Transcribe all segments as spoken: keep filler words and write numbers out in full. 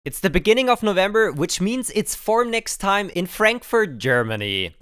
It's the beginning of November, which means it's Formnext time in Frankfurt, Germany.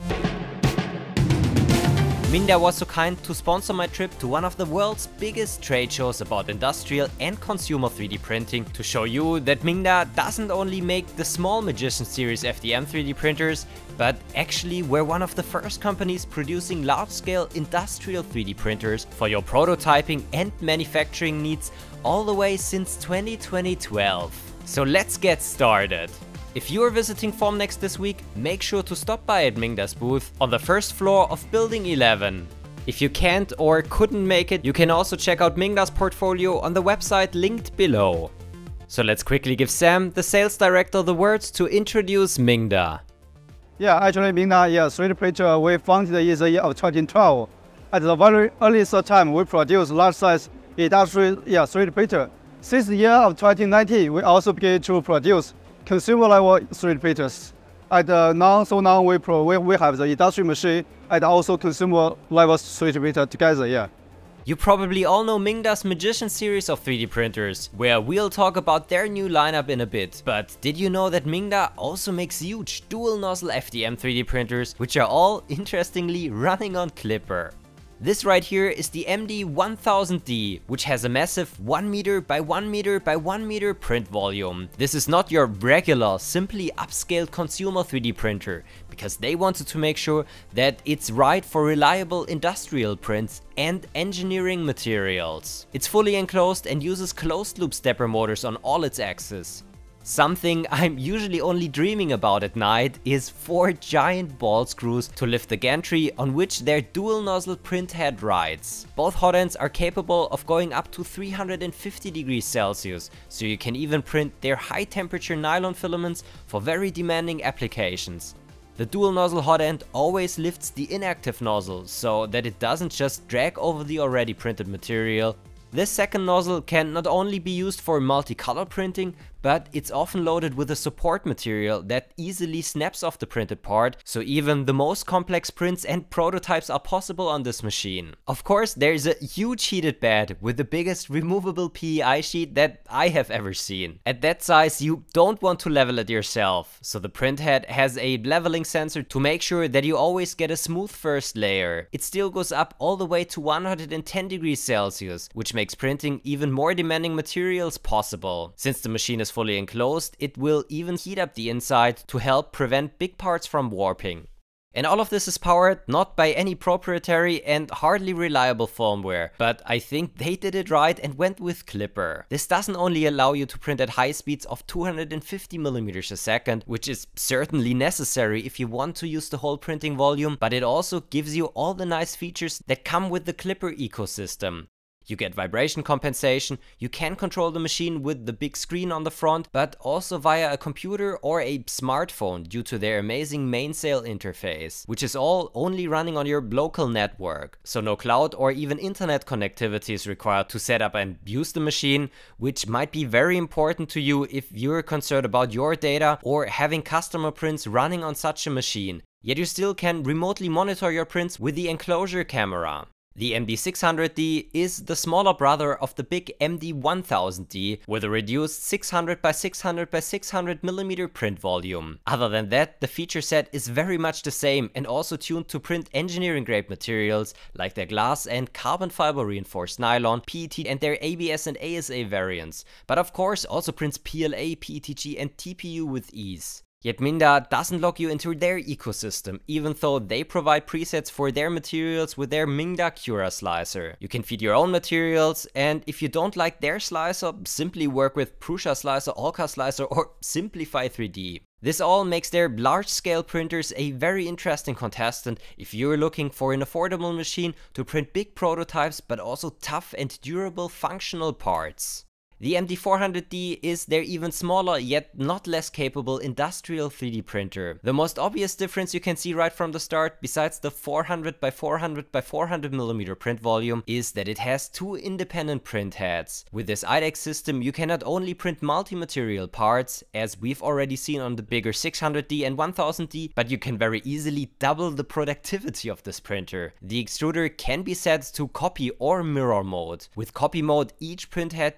MINGDA was so kind to sponsor my trip to one of the world's biggest trade shows about industrial and consumer three D printing to show you that MINGDA doesn't only make the small Magician series F D M three D printers, but actually we're one of the first companies producing large-scale industrial three D printers for your prototyping and manufacturing needs all the way since twenty twelve. So let's get started. If you are visiting Formnext this week, make sure to stop by at MINGDA's booth on the first floor of Building eleven. If you can't or couldn't make it, you can also check out MINGDA's portfolio on the website linked below. So let's quickly give Sam, the sales director, the words to introduce MINGDA. Yeah, actually MINGDA, yeah, three D printer we founded in the year of twenty twelve. At the very earliest time, we produce large size industrial yeah, three D printer. Since the year of twenty nineteen, we also began to produce consumer level three D printers. And uh, now, so now we, pro, we, we have the industrial machine and also consumer level three D printer together, yeah. You probably all know MINGDA's Magician series of three D printers, where we'll talk about their new lineup in a bit. But did you know that MINGDA also makes huge dual nozzle F D M three D printers, which are all, interestingly, running on Clipper? This right here is the M D one thousand D, which has a massive one meter by one meter by one meter print volume. This is not your regular, simply upscaled consumer three D printer, because they wanted to make sure that it's right for reliable industrial prints and engineering materials. It's fully enclosed and uses closed loop stepper motors on all its axes. Something I'm usually only dreaming about at night is four giant ball screws to lift the gantry on which their dual nozzle print head rides. Both hot ends are capable of going up to three hundred fifty degrees Celsius, so you can even print their high temperature nylon filaments for very demanding applications. The dual nozzle hot end always lifts the inactive nozzle so that it doesn't just drag over the already printed material. This second nozzle can not only be used for multicolor printing, but it's often loaded with a support material that easily snaps off the printed part, so even the most complex prints and prototypes are possible on this machine. Of course, there's a huge heated bed with the biggest removable P E I sheet that I have ever seen. At that size, you don't want to level it yourself, so the print head has a leveling sensor to make sure that you always get a smooth first layer. It still goes up all the way to one hundred ten degrees Celsius, which makes printing even more demanding materials possible. Since the machine is fully enclosed, it will even heat up the inside to help prevent big parts from warping. And all of this is powered not by any proprietary and hardly reliable firmware, but I think they did it right and went with Clipper. This doesn't only allow you to print at high speeds of two hundred fifty millimeters a second, which is certainly necessary if you want to use the whole printing volume, but it also gives you all the nice features that come with the Clipper ecosystem. You get vibration compensation, you can control the machine with the big screen on the front, but also via a computer or a smartphone due to their amazing mainsail interface, which is all only running on your local network. So no cloud or even internet connectivity is required to set up and use the machine, which might be very important to you if you're concerned about your data or having customer prints running on such a machine. Yet you still can remotely monitor your prints with the enclosure camera. The M D six hundred D is the smaller brother of the big M D one thousand D with a reduced six hundred by six hundred by six hundred millimeter print volume. Other than that, the feature set is very much the same and also tuned to print engineering grade materials like their glass and carbon fiber reinforced nylon, P E T and their A B S and A S A variants, but of course also prints P L A, P E T G and T P U with ease. Yet MINGDA doesn't lock you into their ecosystem, even though they provide presets for their materials with their MINGDA Cura slicer. You can feed your own materials, and if you don't like their slicer, simply work with Prusa slicer, Orca slicer or Simplify three D. This all makes their large-scale printers a very interesting contestant if you're looking for an affordable machine to print big prototypes but also tough and durable functional parts. The M D four hundred D is their even smaller yet not less capable industrial three D printer. The most obvious difference you can see right from the start, besides the four hundred by four hundred by four hundred millimeter print volume, is that it has two independent print heads. With this I D E X system you can not only print multi-material parts, as we've already seen on the bigger six hundred D and one thousand D, but you can very easily double the productivity of this printer. The extruder can be set to copy or mirror mode. With copy mode, each print head uses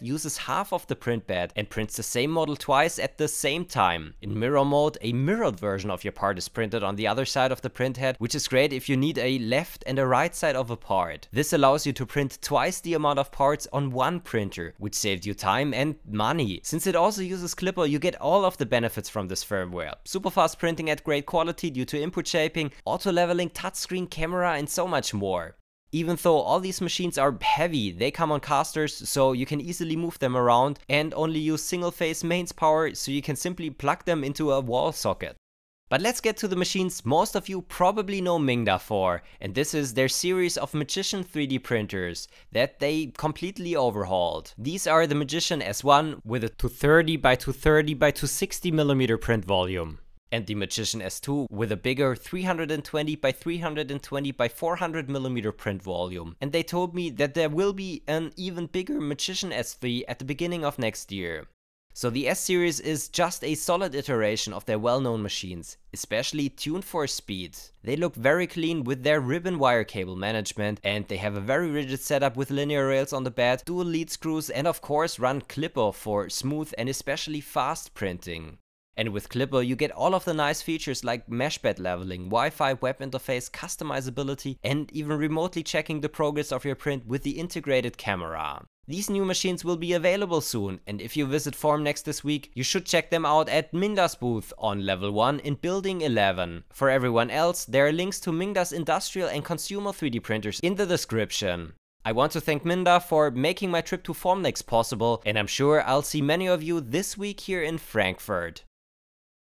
half of the print bed and prints the same model twice at the same time. In mirror mode, a mirrored version of your part is printed on the other side of the print head, which is great if you need a left and a right side of a part. This allows you to print twice the amount of parts on one printer, which saves you time and money. Since it also uses Clipper, you get all of the benefits from this firmware. Super fast printing at great quality due to input shaping, auto leveling, touchscreen camera, and so much more. Even though all these machines are heavy, they come on casters, so you can easily move them around and only use single phase mains power, so you can simply plug them into a wall socket. But let's get to the machines most of you probably know MINGDA for, and this is their series of Magician three D printers that they completely overhauled. These are the Magician S one with a two thirty by two thirty by two sixty millimeter print volume, and the Magician S two with a bigger three twenty by three twenty by four hundred millimeter print volume. And they told me that there will be an even bigger Magician S three at the beginning of next year. So the S-Series is just a solid iteration of their well-known machines, especially tuned for speed. They look very clean with their ribbon wire cable management, and they have a very rigid setup with linear rails on the bed, dual lead screws, and of course run Clipper for smooth and especially fast printing. And with Clipper you get all of the nice features like mesh bed leveling, Wi-Fi, web interface, customizability, and even remotely checking the progress of your print with the integrated camera. These new machines will be available soon, and if you visit Formnext this week, you should check them out at MINGDA's booth on level one in building eleven. For everyone else, there are links to MINGDA's industrial and consumer three D printers in the description. I want to thank MINGDA for making my trip to Formnext possible, and I'm sure I'll see many of you this week here in Frankfurt.